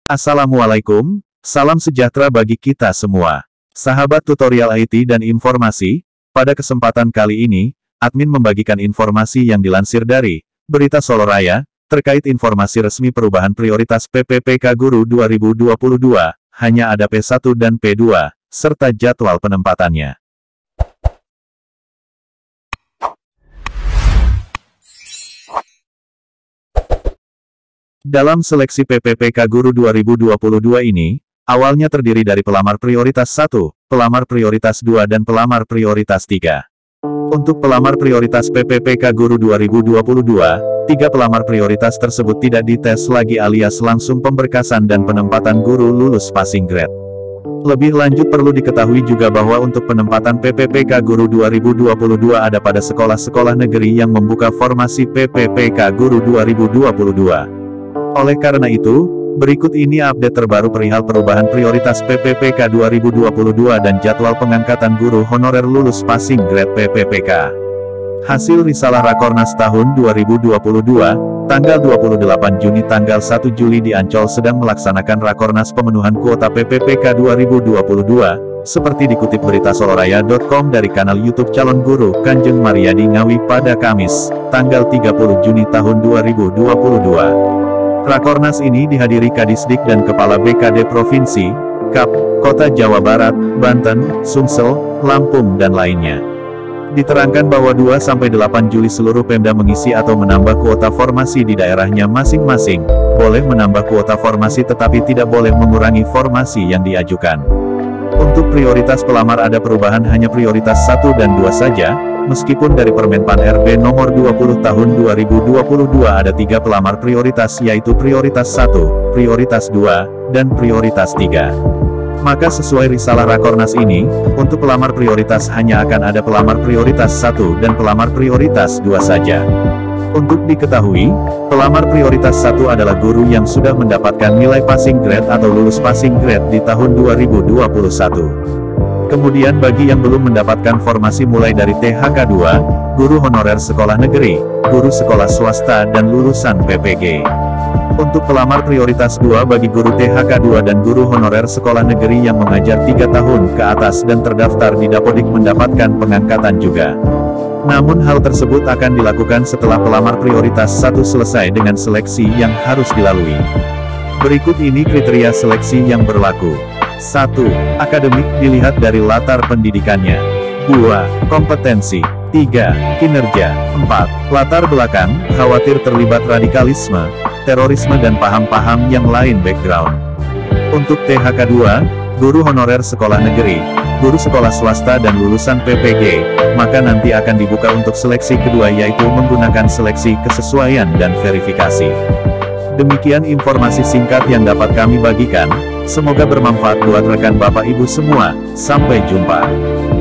Assalamualaikum, salam sejahtera bagi kita semua. Sahabat tutorial IT dan informasi, pada kesempatan kali ini, admin membagikan informasi yang dilansir dari Berita Solo Raya, terkait informasi resmi perubahan prioritas PPPK Guru 2022, hanya ada P1 dan P2, serta jadwal penempatannya. Dalam seleksi PPPK Guru 2022 ini, awalnya terdiri dari pelamar prioritas 1, pelamar prioritas 2 dan pelamar prioritas 3. Untuk pelamar prioritas PPPK Guru 2022, 3 pelamar prioritas tersebut tidak dites lagi alias langsung pemberkasan dan penempatan guru lulus passing grade. Lebih lanjut perlu diketahui juga bahwa untuk penempatan PPPK Guru 2022 ada pada sekolah-sekolah negeri yang membuka formasi PPPK Guru 2022. Oleh karena itu, berikut ini update terbaru perihal perubahan prioritas PPPK 2022 dan jadwal pengangkatan guru honorer lulus passing grade PPPK. Hasil risalah Rakornas tahun 2022, tanggal 28 Juni tanggal 1 Juli di Ancol sedang melaksanakan Rakornas pemenuhan kuota PPPK 2022, seperti dikutip berita soloraya.com dari kanal YouTube calon guru Kanjeng Mariadi Ngawi pada Kamis, tanggal 30 Juni tahun 2022. Rakornas ini dihadiri Kadisdik dan Kepala BKD Provinsi, KAP, Kota Jawa Barat, Banten, Sumsel, Lampung dan lainnya. Diterangkan bahwa 2-8 Juli seluruh Pemda mengisi atau menambah kuota formasi di daerahnya masing-masing, boleh menambah kuota formasi tetapi tidak boleh mengurangi formasi yang diajukan. Untuk prioritas pelamar ada perubahan hanya prioritas 1 dan 2 saja, meskipun dari Permenpan RB nomor 20 tahun 2022 ada 3 pelamar prioritas yaitu prioritas 1, prioritas 2, dan prioritas 3. Maka sesuai risalah Rakornas ini, untuk pelamar prioritas hanya akan ada pelamar prioritas 1 dan pelamar prioritas 2 saja. Untuk diketahui, pelamar prioritas 1 adalah guru yang sudah mendapatkan nilai passing grade atau lulus passing grade di tahun 2021. Kemudian bagi yang belum mendapatkan formasi mulai dari THK 2, guru honorer sekolah negeri, guru sekolah swasta dan lulusan PPG. Untuk pelamar prioritas 2 bagi guru THK 2 dan guru honorer sekolah negeri yang mengajar 3 tahun ke atas dan terdaftar di Dapodik mendapatkan pengangkatan juga. Namun hal tersebut akan dilakukan setelah pelamar prioritas 1 selesai dengan seleksi yang harus dilalui. Berikut ini kriteria seleksi yang berlaku. 1. Akademik dilihat dari latar pendidikannya. 2. Kompetensi. 3. Kinerja. 4. Latar belakang, khawatir terlibat radikalisme, terorisme dan paham-paham yang lain background. Untuk THK 2, guru honorer sekolah negeri, guru sekolah swasta dan lulusan PPG, maka nanti akan dibuka untuk seleksi kedua yaitu menggunakan seleksi kesesuaian dan verifikasi. Demikian informasi singkat yang dapat kami bagikan, semoga bermanfaat buat rekan Bapak Ibu semua, sampai jumpa.